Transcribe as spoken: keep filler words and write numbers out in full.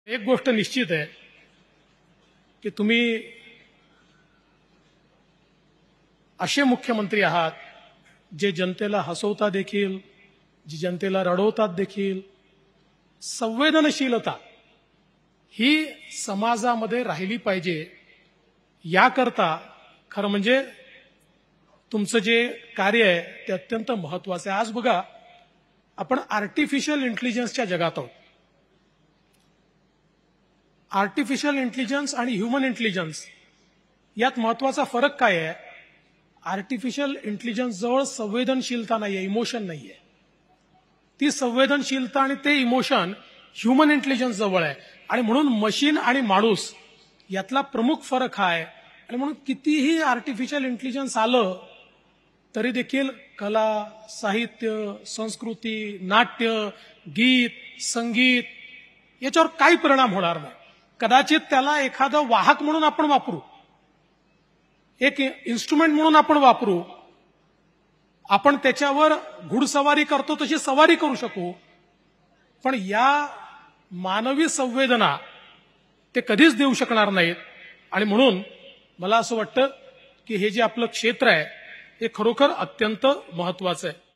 एक गोष्ट निश्चित आहे की तुम्ही असे मुख्यमंत्री आहात जे जनतेला हसवता देखील, जी जनतेला रडवतात देखील. संवेदनशीलता ही समाजामध्ये राहिली पाहिजे याकरता खरं म्हणजे तुमचं जे कार्य आहे ते अत्यंत महत्त्वाचं आहे. आज बघा, आपण आर्टिफिशियल इंटेलिजन्सच्या जगात आहोत. आर्टिफिशियल इंटेलिजन्स आणि ह्यूमन इंटेलिजन्स यात महत्त्वाचा फरक काय आहे? आर्टिफिशियल इंटेलिजन्स जवळ संवेदनशीलता नाहीये, इमोशन नाहीये. ती संवेदनशीलता आणि ते इमोशन ह्यूमन इंटेलिजन्स जवळ आहे. आणि म्हणून मशीन आणि माणूस यातला प्रमुख फरक हा आहे. आणि म्हणून कितीही आर्टिफिशियल इंटेलिजन्स आलं तरी देखील कला, साहित्य, संस्कृती, नाट्य, गीत, संगीत याच्यावर काही परिणाम होणार नाही. कदाचित त्याला एखादं वाहक म्हणून आपण वापरू, एक इन्स्ट्रुमेंट म्हणून आपण वापरू, आपण त्याच्यावर घुडसवारी करतो तशी सवारी करू शकू, पण या मानवी संवेदना ते कधीच देऊ शकणार नाहीत. आणि म्हणून मला असं वाटतं की हे जे आपलं क्षेत्र आहे हे खरोखर अत्यंत महत्त्वाचं आहे.